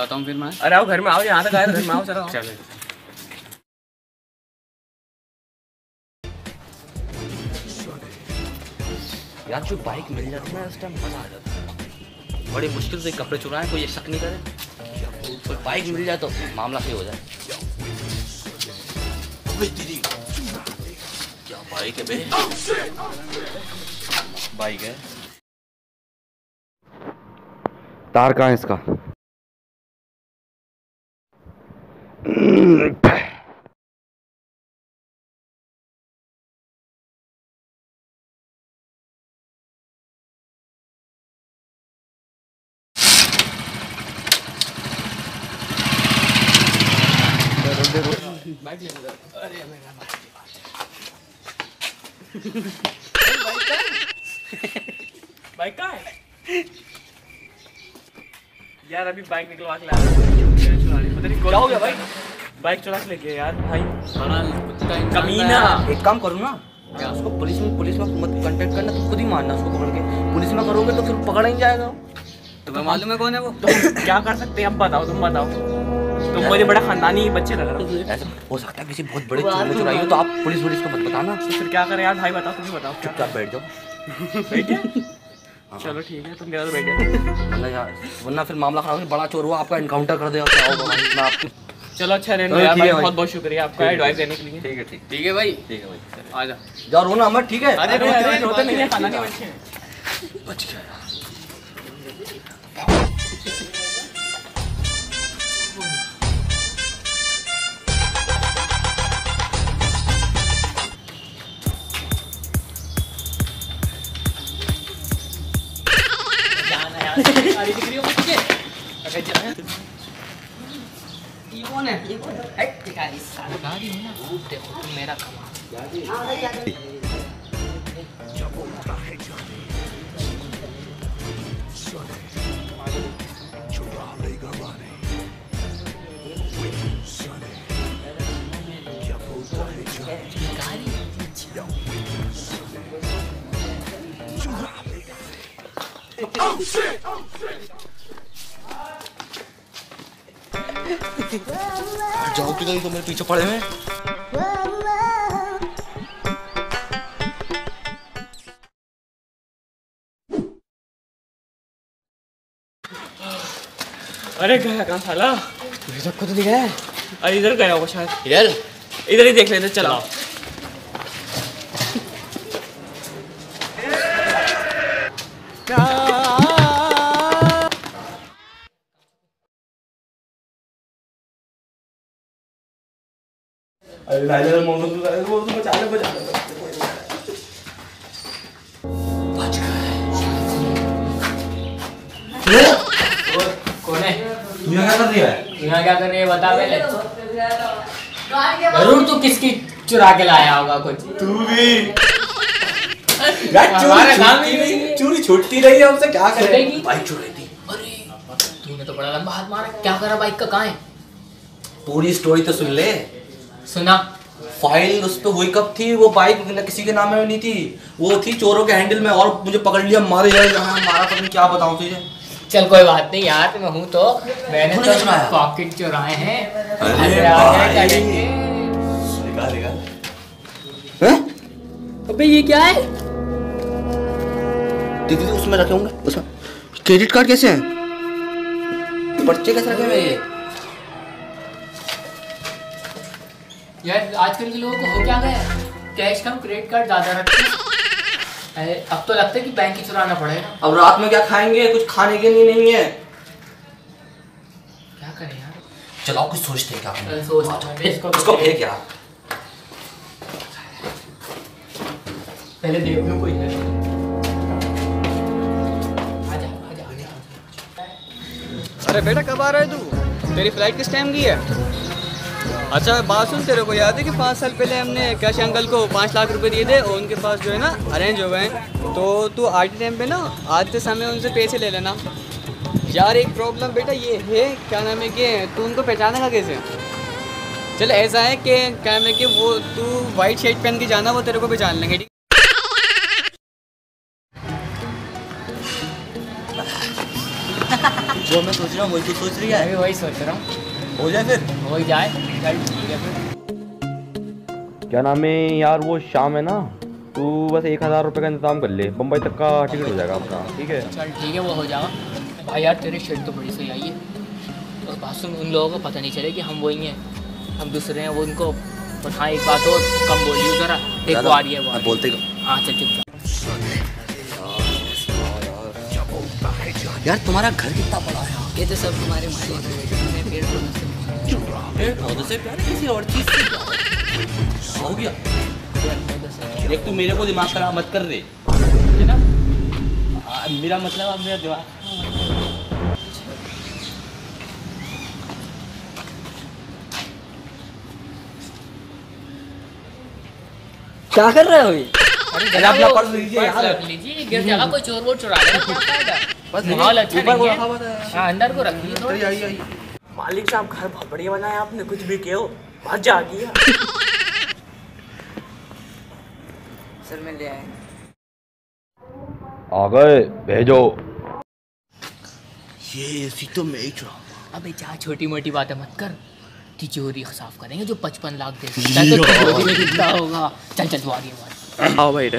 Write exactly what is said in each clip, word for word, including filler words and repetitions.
जाता हूँ फिर मैं। अरे आओ घर में आओ, यहाँ तक आए घर में आओ, चलो चलो यार जो बाइक मिल जाती है ना उस टाइम मजा आ जाता है। बड़ी मुश्किल से कपड़े चुराए, कोई ये शक नहीं करे, कोई बाइक मिल जाए तो मामला सही हो जाए। क्या बाइक है बे? बाइक है। तार कहाँ है इसका? बाइक ले लो। अरे मेरा बाइक कहाँ है यार? अभी बाइक निकलवा के लाया, पता नहीं क्या हो गया भाई। बाइक चुरा के लेके यार भाई, कमीना। एक काम करो ना, उसको पुलिस में पुलिस में मत कांटेक्ट करना, तुम खुद ही मारना उसको पकड़ के। पुलिस में करोगे तो फिर पकड़ा ही जाएगा। तुम्हें मालूम है कौन है वो? तो क्या कर सकते हैं अब बताओ, तुम बताओ। तुम मुझे बड़ा खानदानी बच्चे लग रहे हो। ऐसा हो सकता है किसी बहुत बड़े चोर ने चुराई हो, तो आप पुलिस पुलिस को मत बताना। तो फिर क्या करें यार भाई, बताओ, तुम ही बताओ। चुपचाप बैठ जाओ। बैठ जाओ, चलो ठीक है, तुम मेरा तो बैठ जाओ, वरना यार वरना फिर मामला खराब हो। बड़ा चोर हुआ, आपका एनकाउंटर कर देगा, क्या होगा मैं आपकी। चलो अच्छा रहना यार भाई, बहुत बहुत शुक्रिया आपका एडवाइस देने के लिए। ठीक है ठीक ठीक है भाई, ठीक है भाई, आ जा जाओ, रोना मत, ठीक है? अरे रोते रोते नहीं है, खाना नहीं बच्चे बच गया। अरे दिख रही हो मुझे? अरे जा ये कौन है? ये कौन है? हट गाड़ी सारी गाड़ी है ना, वो देखो तुम मेरा कमाल। जाओ कि तो मेरे पीछे पड़े हैं। अरे गया कहाँ साला? तुझे सबको तो दिखा है। अरे इधर गया होगा शायद। इधर इधर ही देख लेते, चलाओ। अरे लाइनर मोहम्मद वो तो बचा ले बचा ले बच गए। कौन है? तू यहाँ क्या कर रही है? यहाँ क्या कर रही है बता पहले। जरूर तू किसकी चुरा के लाया होगा कुछ। तू भी यार चोरी छूटती नहीं, चोरी छूटती रही है, हमसे क्या करें? बाइक चुराई थी। अरे तूने तो बड़ा लंबा हाथ मारा, क्या करा? बाइक का कहाँ है? पूरी स्टोरी तो सुन ले। सुना। फाइल उस पे वही कब थी, वो बाइक किसी के नाम में नहीं थी, वो थी चोरों के हैंडल में, और मुझे पकड़ लिया, मारे यार यहाँ मारा, पता नहीं क्या बताऊं तुझे। चल कोई बात नहीं यार, मैं हूँ तो मैंने तो पॉकेट चुराए हैं। अरे अबे ये क्या है? दीदी उसमें रखे होंगे, उसमें क्रेडिट कार्ड कैसे हैं, पर्चे कैसे रखे हुए? ये यार आजकल के लोगों को हो क्या गया, कैश कम क्रेडिट कार्ड ज्यादा रखते हैं। अब तो लगता है कि बैंक ही चुराना पड़ेगा। अब रात में क्या खाएंगे, कुछ खाने के लिए नहीं है, क्या करें यार? चलो कुछ सोचते हैं क्या। सोच उसको फेंक यार, पहले देख लो कोई है। आजा आजा आजा। अरे बेटा कब आ रहा है तू? तेरी फ्लाइट किस टाइम की है? अच्छा बात सुन, तेरे को याद है कि पाँच साल पहले हमने कैश अंकल को पाँच लाख रुपए दिए थे और उनके पास जो है ना अरेंज हो गए हैं, तो तू आते टाइम पे ना आते समय उनसे पैसे ले लेना। यार एक प्रॉब्लम बेटा ये है, क्या नाम है कि तू उनको पहचानेगा कैसे? चल ऐसा है कि क्या नाम है कि वो तू वाइट शर्ट पहन के जाना, वो तेरे को पहचान लेंगे, ठीक? जो मैं सोच रहा हूँ वही तो सोच रही है। मैं भी वही सोच रहा हूँ। हो जाए फिर। हो ही जाए। चल ठीक है फिर। क्या नाम है यार, वो शाम है ना, तू बस एक हज़ार रुपये का इंतजाम कर ले, बम्बई तक का टिकट हो जाएगा अपना, ठीक है? चल ठीक है, वो हो जाएगा। भाई यार तेरी शर्ट तो बड़ी सही आई है। और बात सुन, उन लोगों को पता नहीं चले कि हम वही हैं, हम दूसरे हैं। वो उनको, और हाँ एक बात और, कम बोलिए जरा। एक वो आ रही है, वो बोलते हाँ चल चुप। यार तुम्हारा घर कितना बड़ा है? ये तो सब तुम्हारे मालिक पेड़ पेड़ पौधों से प्यार, किसी और चीज से प्यार हो गया। देख तू मेरे को दिमाग खराब मत कर रहे ना। आ, मेरा मतलब अब मेरा दिमाग क्या कर रहे हो ये? अरे अपना पर्स लीजिए यार। रख लीजिए, गिर जाएगा, कोई चोर वोर चुरा लेगा, क्या फायदा? बस माहौल अच्छा ऊपर को नहीं रखा हुआ है। था। हाँ अंदर को रखिए थोड़ा। आई आई मालिक साहब घर बहुत बढ़िया बनाया आपने, कुछ भी कहो मजा आ गया। सर मैं ले आए। आ गए, भेजो। ये एसी तो मैं ही चुरा। अबे जा, छोटी मोटी बातें मत कर। तिजोरी साफ करेंगे जो पचपन लाख दे सकता है, तो तिजोरी में कितना होगा? चल चल तू आ रही है। आओ भाई रे।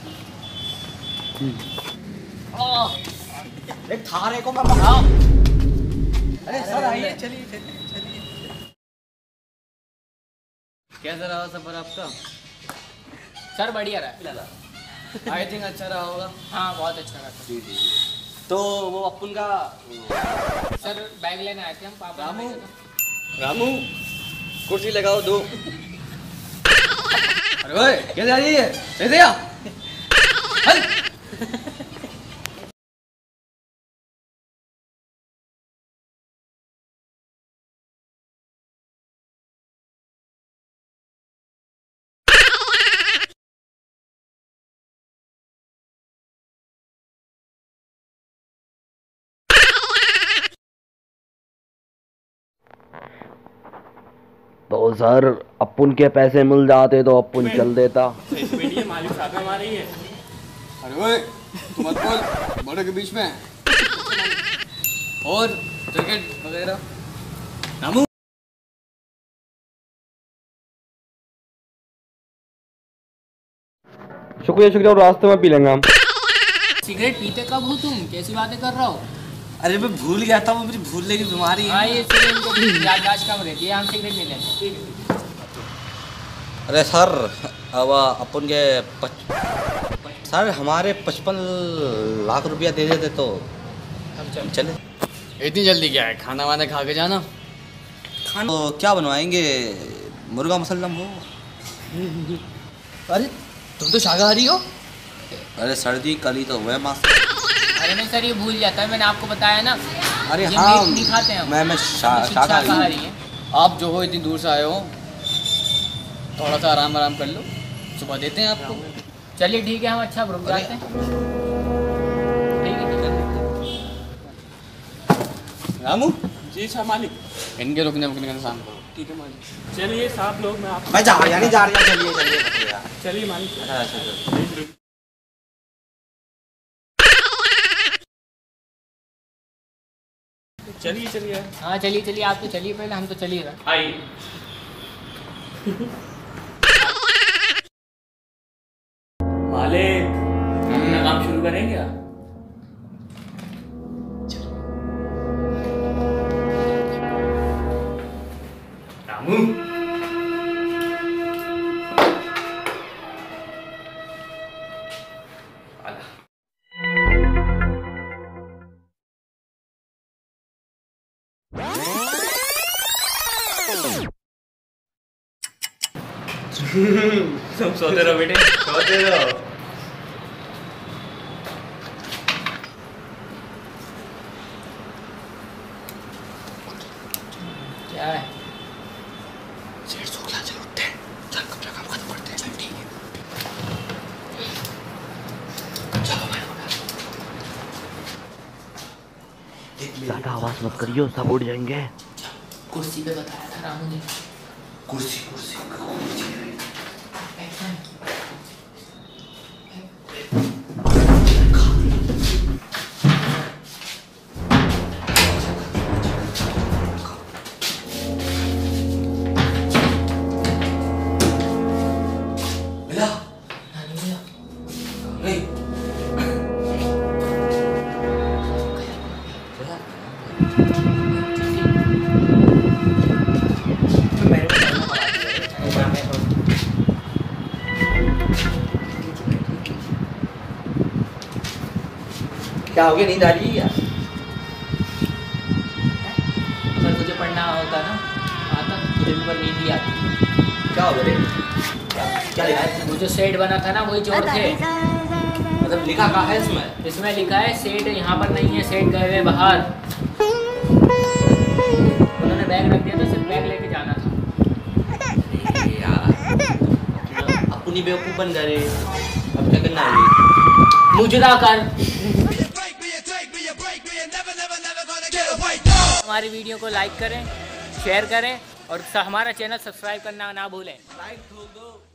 एक थारे को मैं आओ। अरे सर आइए, चलिए चलिए चलिए। कैसा रहा सफर आपका? सर बढ़िया रहा। आई थिंक अच्छा रहा होगा। हाँ बहुत अच्छा रहा। जी जी। तो वो अपन का सर बैग लेने आए थे हम, पापा ने रामू। भेजा था। रामू कुर्सी लगाओ दो। अरे ओए कैसे आ रही है? कैसे आ? तो सर अपुन के पैसे मिल जाते तो अपुन चल देता। मालिक साहब हमारे ही है। अरे ओए तू मत बोल, बड़े के बीच में। और जैकेट वगैरह। रामू शुक्रिया शुक्रिया, और रास्ते में पी लेंगे हम। सिगरेट पीते कब हो तुम? कैसी बातें कर रहा हो? अरे मैं भूल गया था, वो मेरी भूलने की बीमारी है। हाँ ये इसलिए इनको याददाश्त कम रहती है, हम सिगरेट नहीं लेते। ठीक है। अरे सर अब अपन के पच... सर हमारे पचपन लाख रुपया दे देते तो हम चल चले। इतनी जल्दी क्या है, खाना वाना खा के जाना। खाना तो क्या बनवाएंगे? मुर्गा मसल्लम हो। अरे तुम तो शाकाहारी हो। अरे सर्दी कली तो हुआ मास। अरे नहीं सर, ये भूल जाता है, मैंने आपको बताया ना। अरे ये हाँ मीट नहीं खाते हैं हम। मैं मैं शा- हम शाकाहारी हूँ। शाकाहारी हैं। आप जो हो इतनी दूर से आए हो, थोड़ा सा आराम आराम कर लो, सुबह देते हैं आपको। चलिए ठीक है, हम अच्छा रुक जाते हैं। ठीक है ठीक है। रामू जी साहब मालिक। इनके रुकने रुकने का इंतजाम करो। ठीक है मालिक। चलिए साहब लोग, मैं आप मैं जा रहा नहीं जा रहा चलिए चलिए चलिए। चलिए मालिक। अच्छा अच्छा अच्छा। चलिए चलिए हाँ चलिए चलिए, आप तो चलिए पहले, हम तो चलिए रहा। आइए। मालिक अपना काम शुरू करेंगे आप? रामू तुम सोते रहो बेटे, सोते रहो। क्या है? सेठ सो गया, चल उठते हैं, चल कपड़ा काम खत्म करते हैं। चल ठीक है, चलो भाई। ज्यादा आवाज मत करियो, सब उड़ जाएंगे। कुर्सी पे बताया था रामू ने। कुर्सी कुर्सी क्या हो गया, नींद आ रही है क्या? अगर तुझे पढ़ना होता ना आता तुझे भी पर नींद ही आती। क्या हो गया रे? क्या क्या लिखा है? वो जो सेट बना था ना वही चोर थे। मतलब लिखा कहाँ है इसमें? इसमें लिखा है सेट यहाँ पर नहीं है, सेट गए हुए बाहर। उन्होंने बैग रख दिया था, सिर्फ बैग लेके जाना था। अरे यार, अपनी बेवकूफ बन गए रे। अब क्या करना है? मुजरा कर। हमारी वीडियो को लाइक करें, शेयर करें और हमारा चैनल सब्सक्राइब करना ना भूलें। लाइक ठोक दो।